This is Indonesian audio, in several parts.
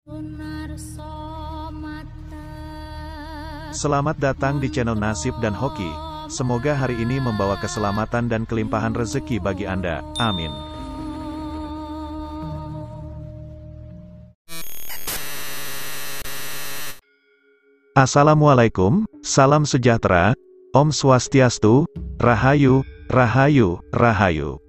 Selamat datang di channel Nasib dan Hoki. Semoga hari ini membawa keselamatan dan kelimpahan rezeki bagi Anda. Amin. Assalamualaikum, salam sejahtera, Om Swastiastu, Rahayu, Rahayu, Rahayu.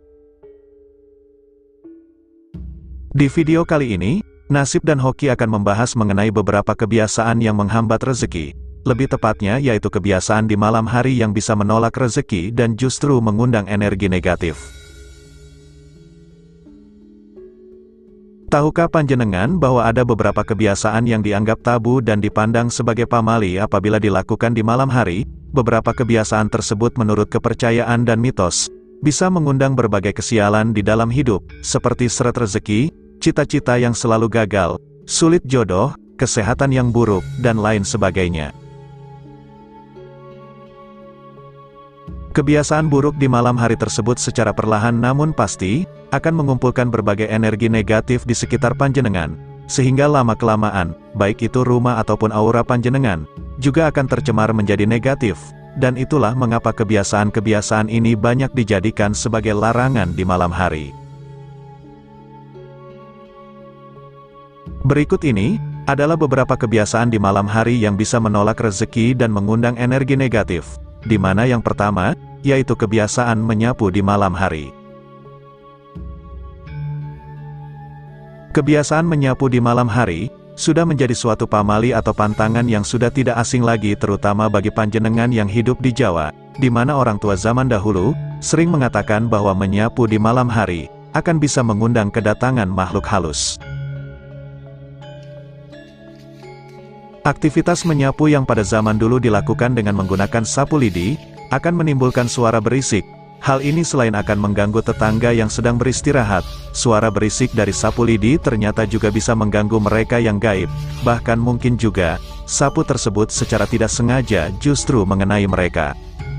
Di video kali ini, Nasib dan Hoki akan membahas mengenai beberapa kebiasaan yang menghambat rezeki. Lebih tepatnya yaitu kebiasaan di malam hari yang bisa menolak rezeki dan justru mengundang energi negatif. Tahukah panjenengan bahwa ada beberapa kebiasaan yang dianggap tabu dan dipandang sebagai pamali apabila dilakukan di malam hari? Beberapa kebiasaan tersebut menurut kepercayaan dan mitos, bisa mengundang berbagai kesialan di dalam hidup, seperti seret rezeki, cita-cita yang selalu gagal, sulit jodoh, kesehatan yang buruk, dan lain sebagainya. Kebiasaan buruk di malam hari tersebut secara perlahan namun pasti, akan mengumpulkan berbagai energi negatif di sekitar panjenengan, sehingga lama-kelamaan, baik itu rumah ataupun aura panjenengan, juga akan tercemar menjadi negatif, dan itulah mengapa kebiasaan-kebiasaan ini banyak dijadikan sebagai larangan di malam hari. Berikut ini, adalah beberapa kebiasaan di malam hari yang bisa menolak rezeki dan mengundang energi negatif. Di mana yang pertama, yaitu kebiasaan menyapu di malam hari. Kebiasaan menyapu di malam hari, sudah menjadi suatu pamali atau pantangan yang sudah tidak asing lagi terutama bagi panjenengan yang hidup di Jawa, di mana orang tua zaman dahulu, sering mengatakan bahwa menyapu di malam hari, akan bisa mengundang kedatangan makhluk halus. Aktivitas menyapu yang pada zaman dulu dilakukan dengan menggunakan sapu lidi, akan menimbulkan suara berisik. Hal ini selain akan mengganggu tetangga yang sedang beristirahat, suara berisik dari sapu lidi ternyata juga bisa mengganggu mereka yang gaib, bahkan mungkin juga, sapu tersebut secara tidak sengaja justru mengenai mereka.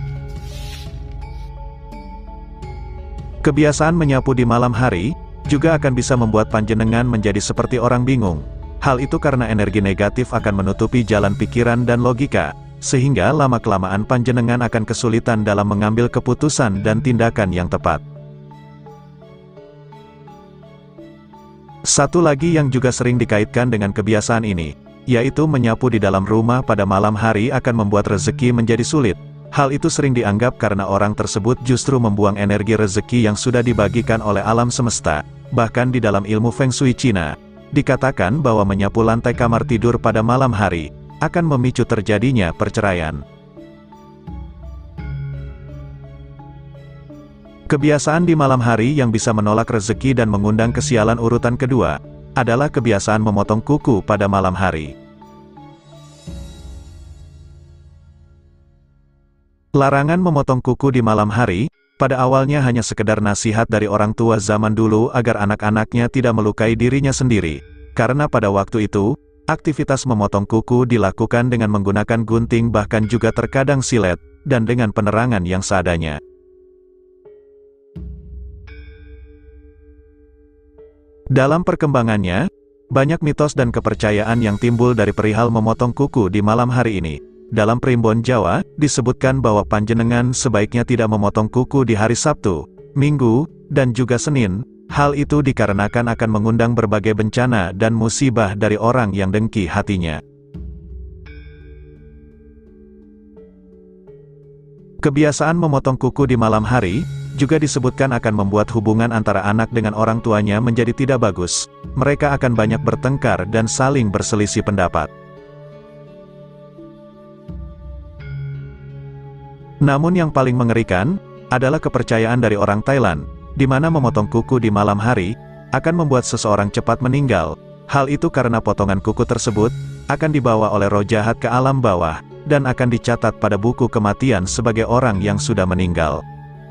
Kebiasaan menyapu di malam hari, juga akan bisa membuat panjenengan menjadi seperti orang bingung. Hal itu karena energi negatif akan menutupi jalan pikiran dan logika, sehingga lama-kelamaan panjenengan akan kesulitan dalam mengambil keputusan dan tindakan yang tepat. Satu lagi yang juga sering dikaitkan dengan kebiasaan ini, yaitu menyapu di dalam rumah pada malam hari akan membuat rezeki menjadi sulit. Hal itu sering dianggap karena orang tersebut justru membuang energi rezeki yang sudah dibagikan oleh alam semesta. Bahkan di dalam ilmu Feng Shui Cina, dikatakan bahwa menyapu lantai kamar tidur pada malam hari, akan memicu terjadinya perceraian. Kebiasaan di malam hari yang bisa menolak rezeki dan mengundang kesialan urutan kedua, adalah kebiasaan memotong kuku pada malam hari. Larangan memotong kuku di malam hari, pada awalnya hanya sekedar nasihat dari orang tua zaman dulu agar anak-anaknya tidak melukai dirinya sendiri, karena pada waktu itu, aktivitas memotong kuku dilakukan dengan menggunakan gunting bahkan juga terkadang silet, dan dengan penerangan yang seadanya. Dalam perkembangannya, banyak mitos dan kepercayaan yang timbul dari perihal memotong kuku di malam hari ini. Dalam primbon Jawa, disebutkan bahwa panjenengan sebaiknya tidak memotong kuku di hari Sabtu, Minggu, dan juga Senin. Hal itu dikarenakan akan mengundang berbagai bencana dan musibah dari orang yang dengki hatinya. Kebiasaan memotong kuku di malam hari, juga disebutkan akan membuat hubungan antara anak dengan orang tuanya menjadi tidak bagus. Mereka akan banyak bertengkar dan saling berselisih pendapat. Namun yang paling mengerikan, adalah kepercayaan dari orang Thailand, di mana memotong kuku di malam hari, akan membuat seseorang cepat meninggal. Hal itu karena potongan kuku tersebut, akan dibawa oleh roh jahat ke alam bawah, dan akan dicatat pada buku kematian sebagai orang yang sudah meninggal.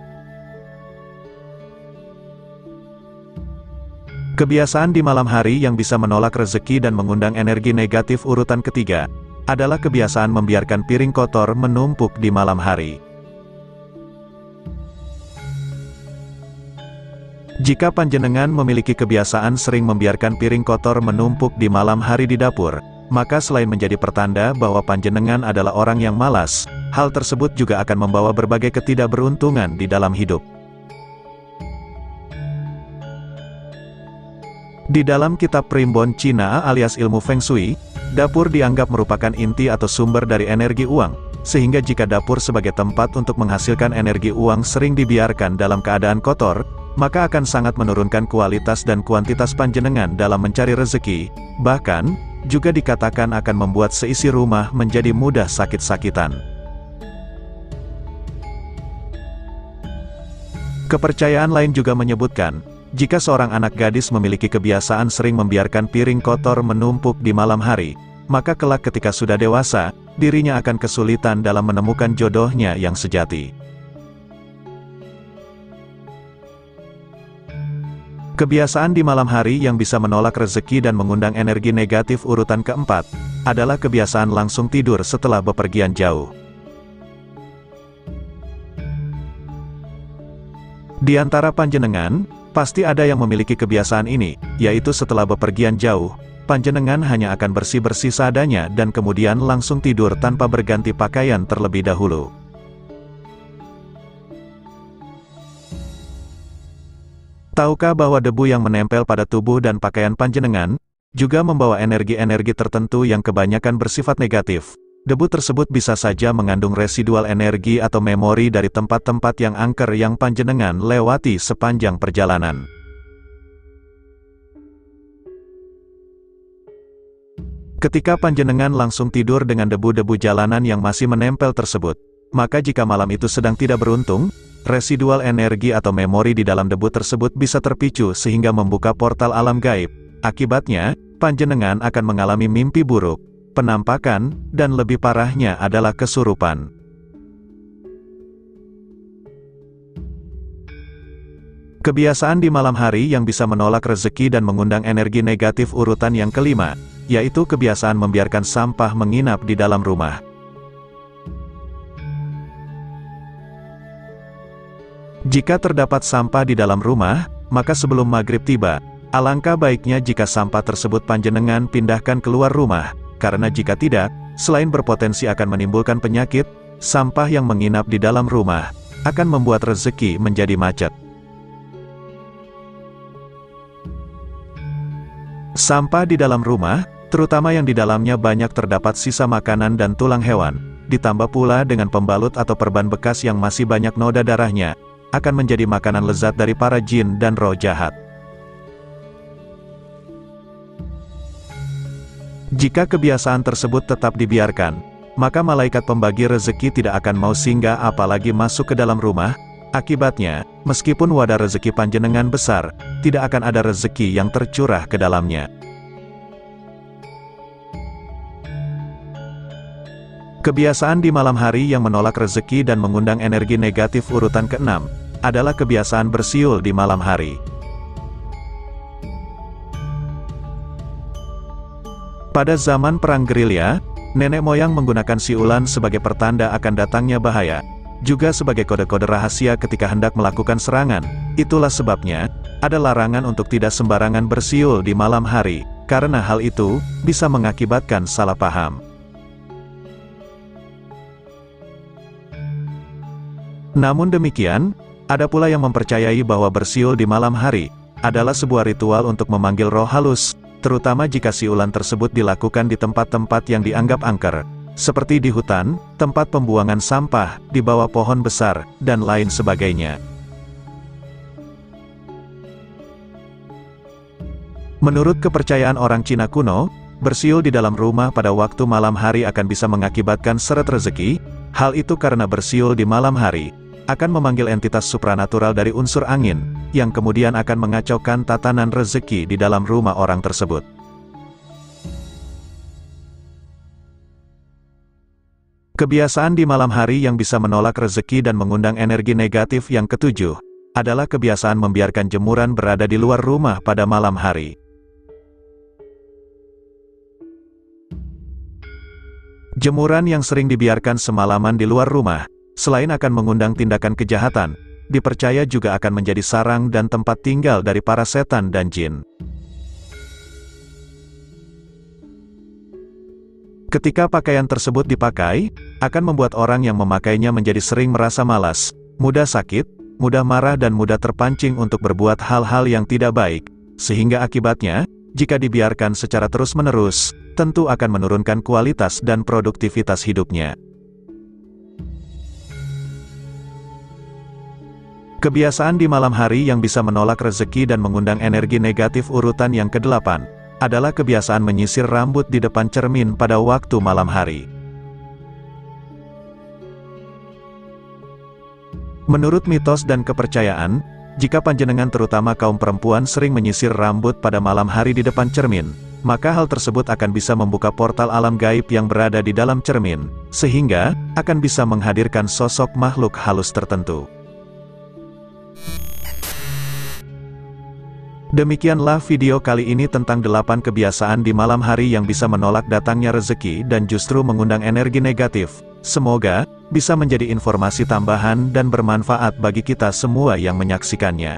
Kebiasaan di malam hari yang bisa menolak rezeki dan mengundang energi negatif urutan ketiga, adalah kebiasaan membiarkan piring kotor menumpuk di malam hari. Jika panjenengan memiliki kebiasaan sering membiarkan piring kotor menumpuk di malam hari di dapur, maka selain menjadi pertanda bahwa panjenengan adalah orang yang malas, hal tersebut juga akan membawa berbagai ketidakberuntungan di dalam hidup. Di dalam kitab Primbon Cina alias ilmu Feng Shui, dapur dianggap merupakan inti atau sumber dari energi uang, sehingga jika dapur sebagai tempat untuk menghasilkan energi uang sering dibiarkan dalam keadaan kotor, maka akan sangat menurunkan kualitas dan kuantitas panjenengan dalam mencari rezeki, bahkan, juga dikatakan akan membuat seisi rumah menjadi mudah sakit-sakitan. Kepercayaan lain juga menyebutkan, jika seorang anak gadis memiliki kebiasaan sering membiarkan piring kotor menumpuk di malam hari, maka kelak ketika sudah dewasa, dirinya akan kesulitan dalam menemukan jodohnya yang sejati. Kebiasaan di malam hari yang bisa menolak rezeki dan mengundang energi negatif urutan keempat, adalah kebiasaan langsung tidur setelah bepergian jauh. Di antara panjenengan, pasti ada yang memiliki kebiasaan ini, yaitu setelah bepergian jauh, panjenengan hanya akan bersih-bersih seadanya dan kemudian langsung tidur tanpa berganti pakaian terlebih dahulu. Tahukah bahwa debu yang menempel pada tubuh dan pakaian panjenengan, juga membawa energi-energi tertentu yang kebanyakan bersifat negatif? Debu tersebut bisa saja mengandung residual energi atau memori dari tempat-tempat yang angker yang panjenengan lewati sepanjang perjalanan. Ketika panjenengan langsung tidur dengan debu-debu jalanan yang masih menempel tersebut, maka jika malam itu sedang tidak beruntung, residual energi atau memori di dalam debu tersebut bisa terpicu sehingga membuka portal alam gaib. Akibatnya, panjenengan akan mengalami mimpi buruk, penampakan, dan lebih parahnya adalah kesurupan. Kebiasaan di malam hari yang bisa menolak rezeki dan mengundang energi negatif urutan yang kelima, yaitu kebiasaan membiarkan sampah menginap di dalam rumah. Jika terdapat sampah di dalam rumah, maka sebelum maghrib tiba, alangkah baiknya jika sampah tersebut panjenengan pindahkan keluar rumah, karena jika tidak, selain berpotensi akan menimbulkan penyakit, sampah yang menginap di dalam rumah akan membuat rezeki menjadi macet. Sampah di dalam rumah, terutama yang di dalamnya banyak terdapat sisa makanan dan tulang hewan, ditambah pula dengan pembalut atau perban bekas yang masih banyak noda darahnya, akan menjadi makanan lezat dari para jin dan roh jahat. Jika kebiasaan tersebut tetap dibiarkan, maka malaikat pembagi rezeki tidak akan mau singgah apalagi masuk ke dalam rumah. Akibatnya, meskipun wadah rezeki panjenengan besar, tidak akan ada rezeki yang tercurah ke dalamnya. Kebiasaan di malam hari yang menolak rezeki dan mengundang energi negatif urutan keenam, adalah kebiasaan bersiul di malam hari. Pada zaman perang gerilya, nenek moyang menggunakan siulan sebagai pertanda akan datangnya bahaya, juga sebagai kode-kode rahasia ketika hendak melakukan serangan. Itulah sebabnya, ada larangan untuk tidak sembarangan bersiul di malam hari, karena hal itu bisa mengakibatkan salah paham. Namun demikian, ada pula yang mempercayai bahwa bersiul di malam hari adalah sebuah ritual untuk memanggil roh halus, terutama jika siulan tersebut dilakukan di tempat-tempat yang dianggap angker, seperti di hutan, tempat pembuangan sampah, di bawah pohon besar, dan lain sebagainya. Menurut kepercayaan orang Cina kuno, bersiul di dalam rumah pada waktu malam hari akan bisa mengakibatkan seret rezeki. Hal itu karena bersiul di malam hari akan memanggil entitas supranatural dari unsur angin, yang kemudian akan mengacaukan tatanan rezeki di dalam rumah orang tersebut. Kebiasaan di malam hari yang bisa menolak rezeki dan mengundang energi negatif yang ketujuh, adalah kebiasaan membiarkan jemuran berada di luar rumah pada malam hari. Jemuran yang sering dibiarkan semalaman di luar rumah, selain akan mengundang tindakan kejahatan, dipercaya juga akan menjadi sarang dan tempat tinggal dari para setan dan jin. Ketika pakaian tersebut dipakai, akan membuat orang yang memakainya menjadi sering merasa malas, mudah sakit, mudah marah dan mudah terpancing untuk berbuat hal-hal yang tidak baik, sehingga akibatnya, jika dibiarkan secara terus-menerus, tentu akan menurunkan kualitas dan produktivitas hidupnya. Kebiasaan di malam hari yang bisa menolak rezeki dan mengundang energi negatif urutan yang ke-8, adalah kebiasaan menyisir rambut di depan cermin pada waktu malam hari. Menurut mitos dan kepercayaan, jika panjenengan terutama kaum perempuan sering menyisir rambut pada malam hari di depan cermin, maka hal tersebut akan bisa membuka portal alam gaib yang berada di dalam cermin, sehingga akan bisa menghadirkan sosok makhluk halus tertentu. Demikianlah video kali ini tentang 8 kebiasaan di malam hari yang bisa menolak datangnya rezeki dan justru mengundang energi negatif. Semoga bisa menjadi informasi tambahan dan bermanfaat bagi kita semua yang menyaksikannya.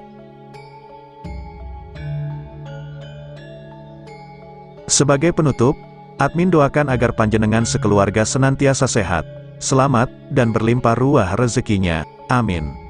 Sebagai penutup, admin doakan agar panjenengan sekeluarga senantiasa sehat, selamat, dan berlimpah ruah rezekinya. Amin.